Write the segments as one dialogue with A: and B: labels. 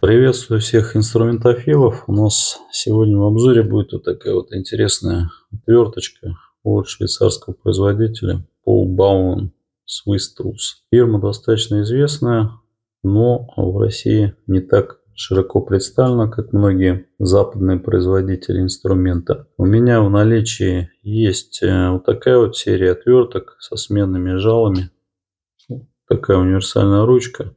A: Приветствую всех инструментофилов. У нас сегодня в обзоре будет вот такая вот интересная отверточка от швейцарского производителя Paul Baumann Swiss Tools. Фирма достаточно известная, но в России не так широко представлена, как многие западные производители инструмента. У меня в наличии есть вот такая вот серия отверток со сменными жалами. Такая универсальная ручка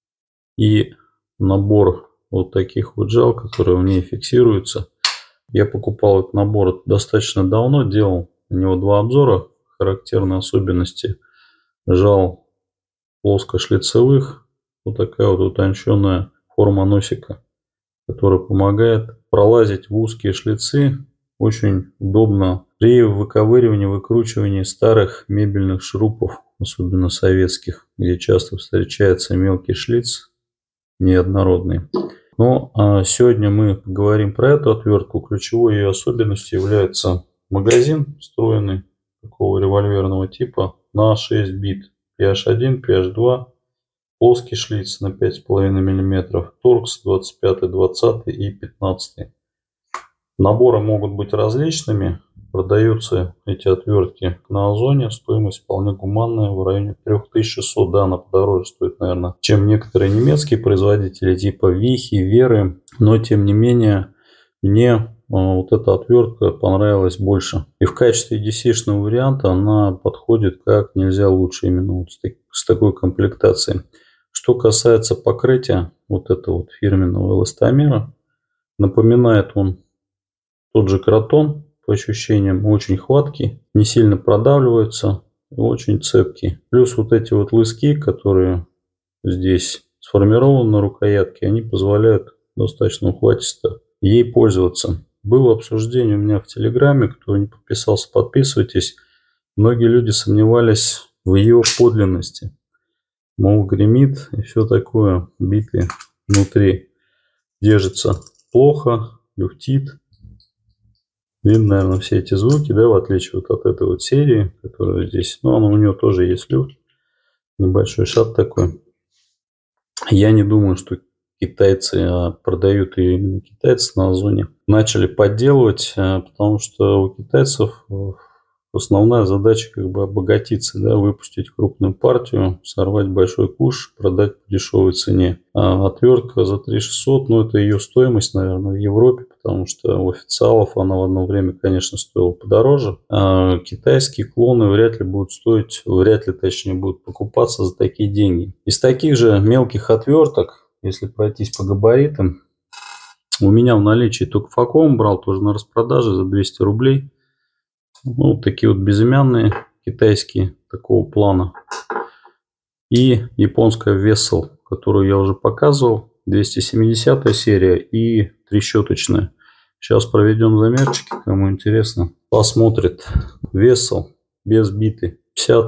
A: и набор вот таких вот жал, которые в ней фиксируются. Я покупал этот набор достаточно давно, делал на него два обзора. Характерные особенности жал плоскошлицевых. Вот такая вот утонченная форма носика, которая помогает пролазить в узкие шлицы. Очень удобно при выковыривании, выкручивании старых мебельных шурупов, особенно советских, где часто встречается мелкий шлиц неоднородный. Но сегодня мы поговорим про эту отвертку. Ключевой ее особенностью является магазин, встроенный такого револьверного типа на 6 бит. PH1, PH2, плоский шлиц на 5,5 мм, торкс 25, 20 и 15. Наборы могут быть различными. Продаются эти отвертки на Озоне. Стоимость вполне гуманная, в районе 3600. Да, она подороже стоит, наверное, чем некоторые немецкие производители типа Вихи, Веры. Но, тем не менее, мне вот эта отвертка понравилась больше. И в качестве DC-шного варианта она подходит как нельзя лучше именно вот с такой комплектацией. Что касается покрытия вот этого вот фирменного эластомера, напоминает он тот же Кротон. По ощущениям очень хваткий, не сильно продавливается, очень цепкий. Плюс вот эти вот лыски, которые здесь сформированы на рукоятке, они позволяют достаточно ухватисто ей пользоваться. Было обсуждение у меня в Телеграме, кто не подписался, подписывайтесь. Многие люди сомневались в ее подлинности. Мол, гремит и все такое, биты внутри держится плохо, люфтит. Видно, наверное, все эти звуки, да, в отличие вот от этой вот серии, которая здесь. Но у нее тоже есть люфт. Небольшой шат такой. Я не думаю, что китайцы продают ее именно китайцы на Озоне. Начали подделывать, потому что у китайцев основная задача как бы обогатиться, да, выпустить крупную партию, сорвать большой куш, продать по дешевой цене. А отвертка за 3600, ну это ее стоимость, наверное, в Европе, потому что у официалов она в одно время, конечно, стоила подороже. А китайские клоны вряд ли будут стоить, точнее будут покупаться за такие деньги. Из таких же мелких отверток, если пройтись по габаритам, у меня в наличии только Факом брал, тоже на распродаже за 200 рублей. Ну, такие вот безымянные китайские такого плана. И японская Vessel, которую я уже показывал. 270 серия и трещоточная. Сейчас проведем замерчики, кому интересно. Посмотрит. Vessel без биты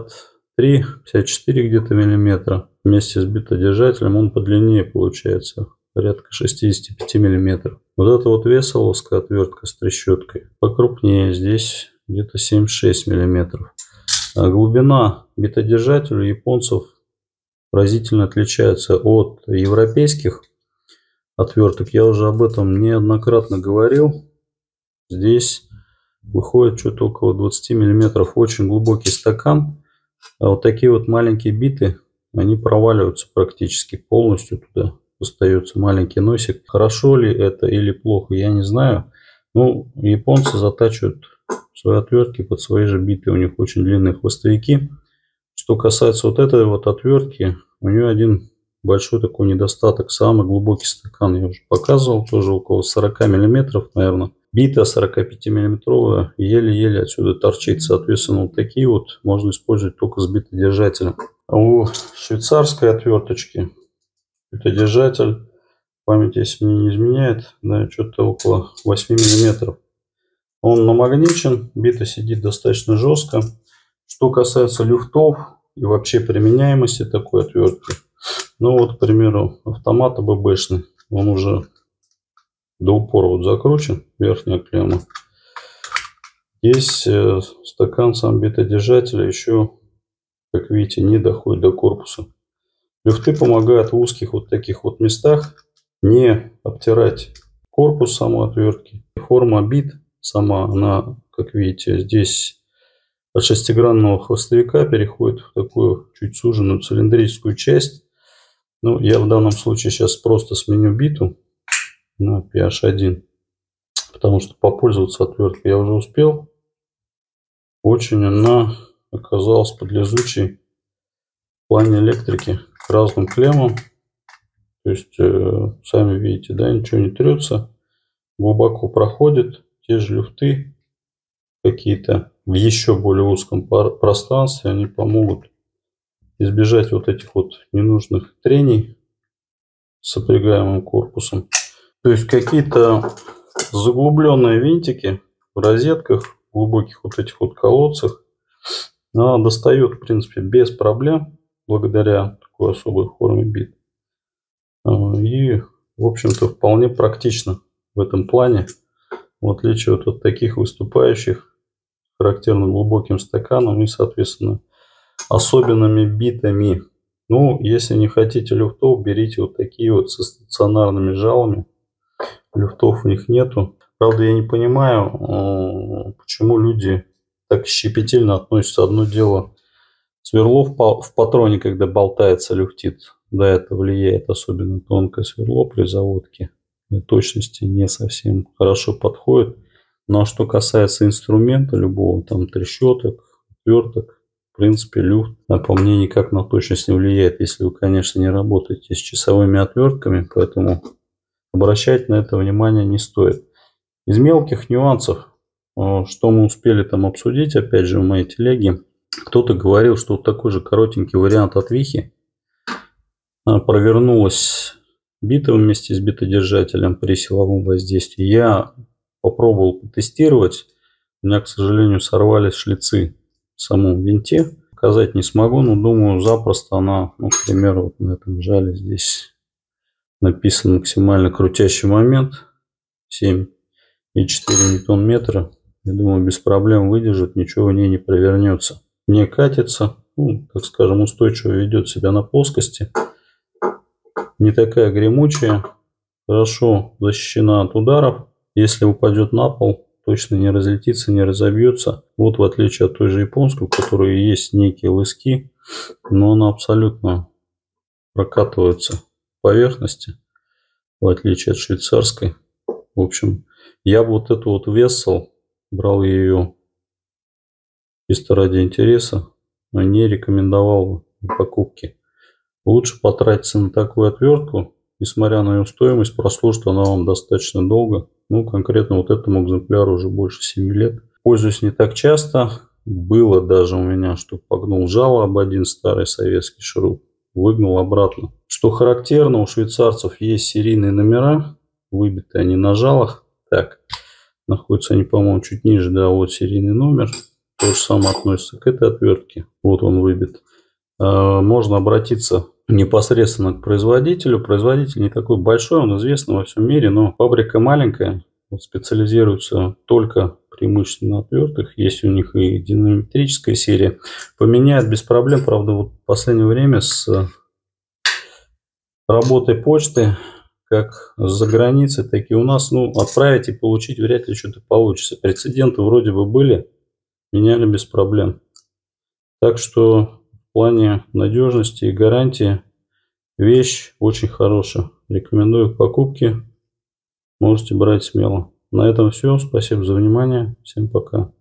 A: 53-54 где-то миллиметра. Вместе с битодержателем он подлиннее получается. Порядка 65 миллиметров. Вот эта вот веселовская отвертка с трещоткой покрупнее. Здесь где-то 76 миллиметров. А глубина битодержателя у японцев разительно отличается от европейских отверток. Я уже об этом неоднократно говорил. Здесь выходит что-то около 20 миллиметров. Очень глубокий стакан. А вот такие вот маленькие биты, они проваливаются практически полностью туда. Остается маленький носик. Хорошо ли это или плохо, я не знаю. Ну, японцы затачивают свои отвертки под свои же биты. У них очень длинные хвостовики. Что касается вот этой вот отвертки, у нее один большой такой недостаток. Самый глубокий стакан я уже показывал. Тоже около 40 миллиметров, наверное. Бита 45 миллиметровая еле-еле отсюда торчит. Соответственно, вот такие вот можно использовать только с битодержателем. А у швейцарской отверточки битодержатель, память если мне не изменяет, да, что-то около 8 миллиметров. Он намагничен, бита сидит достаточно жестко. Что касается люфтов и вообще применяемости такой отвертки, ну вот, к примеру, автомат АББшный, он уже до упора вот закручен, верхняя клемма. Здесь стакан сам битодержателя еще, как видите, не доходит до корпуса. Люфты помогают в узких вот таких вот местах, не обтирать корпус самой отвертки. Форма бит сама, она, как видите, здесь от шестигранного хвостовика переходит в такую чуть суженную цилиндрическую часть. Ну, я в данном случае сейчас просто сменю биту на PH1, потому что попользоваться отверткой я уже успел. Очень она оказалась подлезучей в плане электрики к разным клеммам. То есть, сами видите, да, ничего не трется, глубоко проходит, те же люфты какие-то в еще более узком пространстве, они помогут избежать вот этих вот ненужных трений с сопрягаемым корпусом. То есть какие-то заглубленные винтики в розетках, в глубоких вот этих вот колодцах, она достает, в принципе, без проблем, благодаря такой особой форме бит. И, в общем-то, вполне практично в этом плане, в отличие от таких выступающих, характерным глубоким стаканом и, соответственно, особенными битами. Ну, если не хотите люфтов, берите вот такие вот со стационарными жалами. Люфтов у них нету. Правда, я не понимаю, почему люди так щепетильно относятся. Одно дело, сверло в патроне, когда болтается, люфтит. Да, это влияет, особенно тонкое сверло при заводке. Для точности не совсем хорошо подходит. Но что касается инструмента любого, там трещоток, отверток, в принципе, люфт, по мне, никак на точность не влияет, если вы, конечно, не работаете с часовыми отвертками, поэтому обращать на это внимание не стоит. Из мелких нюансов, что мы успели там обсудить, опять же, в моей телеге, кто-то говорил, что вот такой же коротенький вариант от Вихи провернулась бита вместе с битодержателем при силовом воздействии. Я попробовал потестировать. У меня, к сожалению, сорвались шлицы в самом винте. Показать не смогу, но думаю, запросто она, ну, к примеру, вот на этом жале здесь написан максимально крутящий момент 7,4 ньютон-метра. Я думаю, без проблем выдержит, ничего в ней не провернется. Не катится, ну, так скажем, устойчиво ведет себя на плоскости. Не такая гремучая, хорошо защищена от ударов. Если упадет на пол, точно не разлетится, не разобьется. Вот в отличие от той же японской, у которой есть некие лыски, но она абсолютно прокатывается по поверхности, в отличие от швейцарской. В общем, я бы вот эту вот Vessel брал ее чисто ради интереса, но не рекомендовал бы для покупки. Лучше потратиться на такую отвертку, несмотря на ее стоимость, прослужит она вам достаточно долго. Ну, конкретно вот этому экземпляру уже больше 7 лет. Пользуюсь не так часто. Было даже у меня, что погнул жало об один старый советский шуруп, выгнул обратно. Что характерно, у швейцарцев есть серийные номера, выбитые они на жалах. Так, находятся они, по-моему, чуть ниже, да, вот серийный номер. То же самое относится к этой отвертке. Вот он выбит. Можно обратиться непосредственно к производителю. Производитель не такой большой, он известный во всем мире, но фабрика маленькая, специализируется только преимущественно на отвертках. Есть у них и динамометрическая серия. Поменяет без проблем. Правда, вот в последнее время с работой почты, как за границей, так и у нас, ну, отправить и получить вряд ли что-то получится. Прецеденты вроде бы были, меняли без проблем. Так что в плане надежности и гарантии вещь очень хорошая. Рекомендую к покупке. Можете брать смело. На этом все. Спасибо за внимание. Всем пока.